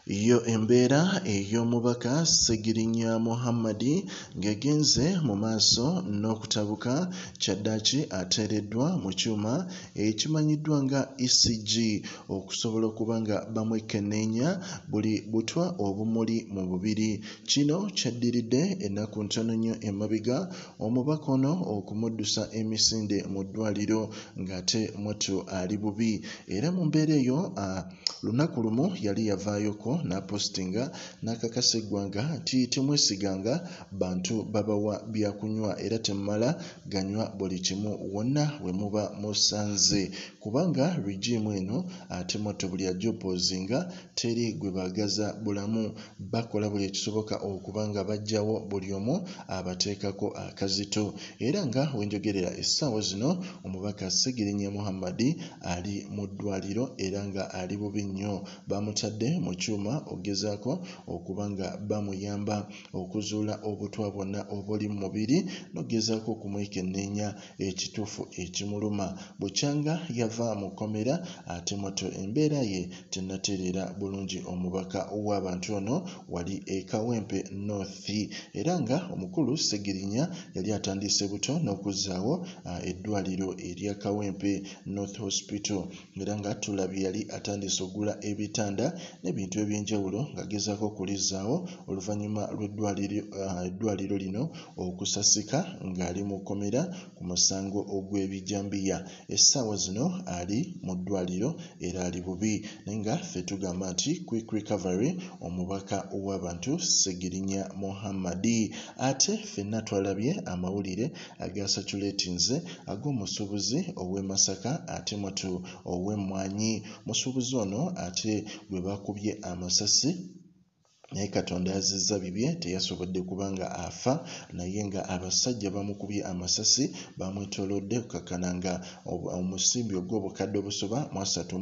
Yo embeera ey'omubaka Segirinya Muhammad ng'egenze mu maaso n'okutabuka kyaddaaki ateereddwa mu kyuma ekimanyiddwa nga ECG okusobola okuba nga bamwekenneenya buli butwa obumuli mu bubiri. Kino kyaddiridde ennaku ntono nnyo emabega omubaka ono okumuddusa emisinde mu ddwaliro ng'ate mwattu ali bubi. Era mu mbeera eyo lunaku lumu yali yavaayoko n'apostinga n'akakasa eggwanga nti temwesiganga bantu babawa byakunywa era temmala ganywa buli kimu wonna we muba musanze kubanga regimu eno ate mwattu buli ajja oppozinga teri gwe baagaza bulamu, bakola buli ekisoboka okuba nga baggyawo buli omu abateekako akazito. Era nga wenjogerera essaawa zino omubaka Segirinya Muhammad ali mu ddwaliro era nga ali bubi nnyo, bamutadde mu kyuma ogezaako okuba nga bamuyamba okuzuula obutwa bwonna obuli mu mubiri n'ogezaako okumwekenneenya ekituufu ekimuluma. Bukyanga yava mu kkomera ate mwattu embeera ye tennatereera bulungi omubaka w'abantu ono wali e KAWEMPE North. Era nga omukulu Segirinya yali atandise buto n'okuzzaawo eddwaliro erya KAWEMPE North Hospital era nga tulabye yali atandise ogula ebitanda n'ebintu eby'enjawulo ng'agezaako okulizzaawo oluvannyuma lw'eddwaliro lino okusasika ng'ali mu kkomera ku musango ogw'ebijambiya. Essaawa zino ali mu ddwaliro era ali bubi naye nga ffe tugamba nti quick recovery omubaka w'abantu Segirinya Muhammad. Ate ffenna twalabye amawulire agasatulatinze ag'omusuubuzi ow'e Masaka ate mwattu ow'emmwanyi. Musuubuzi ono ate gwe bakubye amasasi naye Katonda yazizza bibye teyasobodde kubanga afa, naye nga abasajja bamukubye amasasi bamwetoolodde okukakkana nga omusimbi ogw'obukadde obusoba mu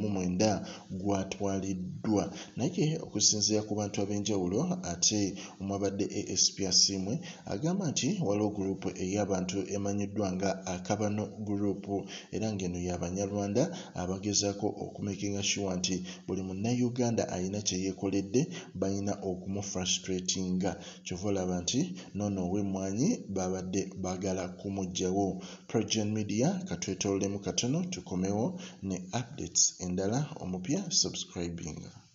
39 gwatwaliddwa. Naye okusinziira ku bantu ab'enjawulo ate omwabadde ASP Asiimwe agamba nti waliwo guruupu ey'abantu emanyiddwa nga Akabano guruupu era ng'eno y'Abanyarwanda abagezaako okumakinga sure nti buli munnayuganda alina kye yeekoledde balina okumufrustratinga. Kyova olaba nti noono ow'emmwanyi babadde baagala kumuggyawo. PROJOURN Media katwetoolemu katono tukomewo ne updates endala omupya subscribing.